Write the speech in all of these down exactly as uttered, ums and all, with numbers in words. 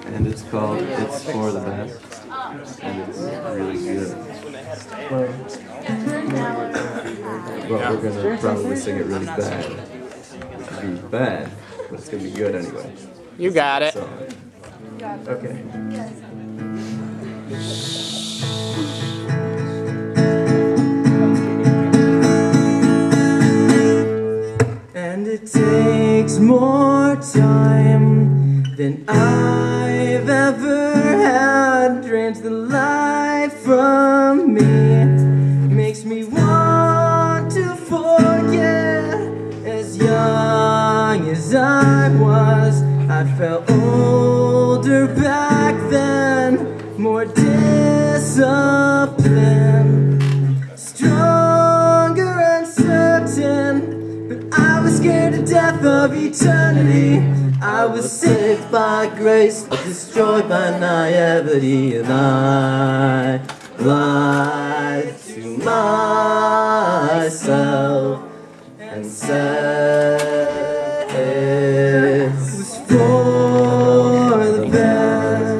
and it's called It's For The Best, and it's really good. But we're gonna probably sing it really bad. It'll be bad, but it's gonna be good anyway. You got it. So, okay. And it takes more time than I've ever had. Drains the life from me, makes me want to forget. As young as I was, I felt older back then. More discipline, stronger and certain. I was scared to death of eternity. I was saved by grace, but destroyed by naivety. And I lied to myself and said it was for the best.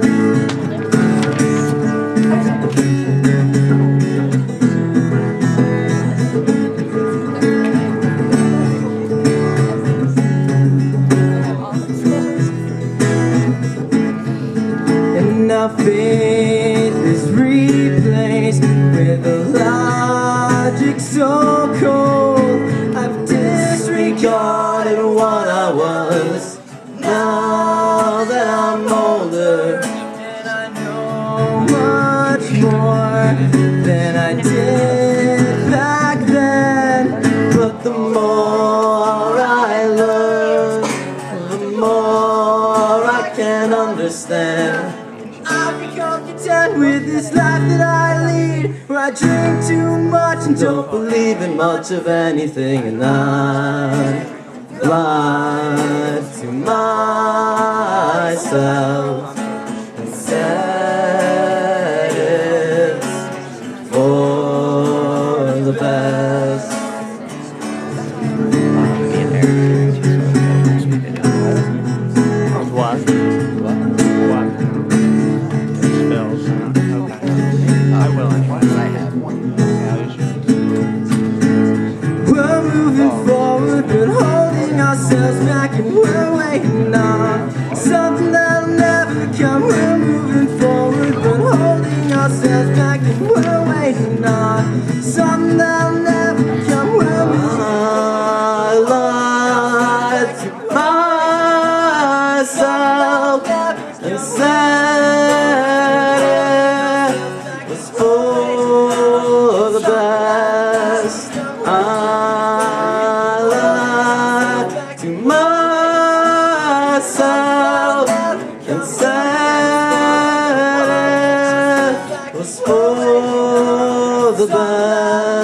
Now faith is replaced with a logic so cold. I've disregarded what I was. Now that I'm older, and I know much more than I did back then. But the more I learn, the more I can understand. I've become content with this life that I lead, where I drink too much and don't believe in much of anything. And I lied to myself and said it's for the best. What? We're moving forward, but holding ourselves back, and we're waiting on something that'll never come. We're moving forward, but holding ourselves back, and we're waiting on something that'll never come. We're moving. I lied to myself and said it was for the best. I lied to myself and said it was for the best.